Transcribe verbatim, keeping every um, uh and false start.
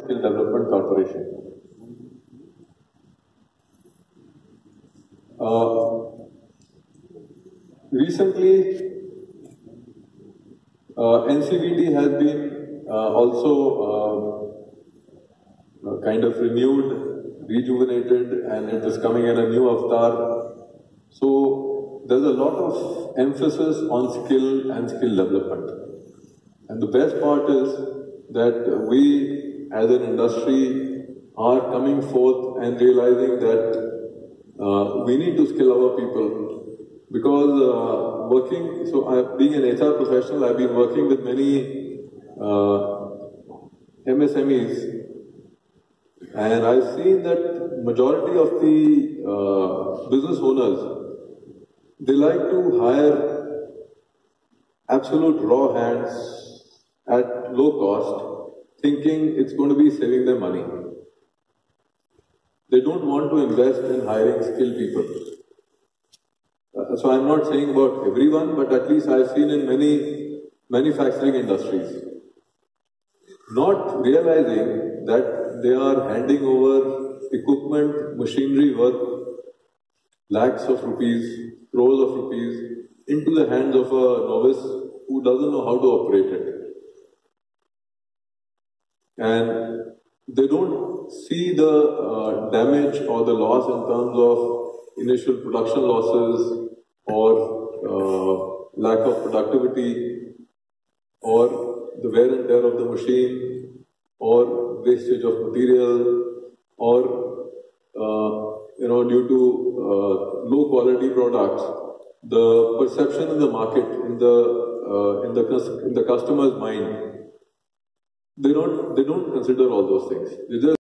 Skill Development Corporation. Uh, recently, uh, N C V D has been uh, also uh, uh, kind of renewed, rejuvenated, and it is coming in a new avatar. So there's a lot of emphasis on skill and skill development. And the best part is that we as an industry are coming forth and realizing that uh, we need to skill our people, because uh, working, so I, being an H R professional, I've been working with many uh, M S M Es, and I've seen that majority of the uh, business owners, they like to hire absolute raw hands at low cost, thinking it's going to be saving them money. They don't want to invest in hiring skilled people. Uh, so I'm not saying about everyone, but at least I've seen in many manufacturing industries, not realizing that they are handing over equipment, machinery worth lakhs of rupees, crores of rupees into the hands of a novice who doesn't know how to operate it. And they don't see the uh, damage or the loss in terms of initial production losses or uh, lack of productivity or the wear and tear of the machine or wastage of material or uh, you know, due to uh, low quality products, the perception in the market, in the uh, in the in the customer's mind, they don't they don't consider all those things. They just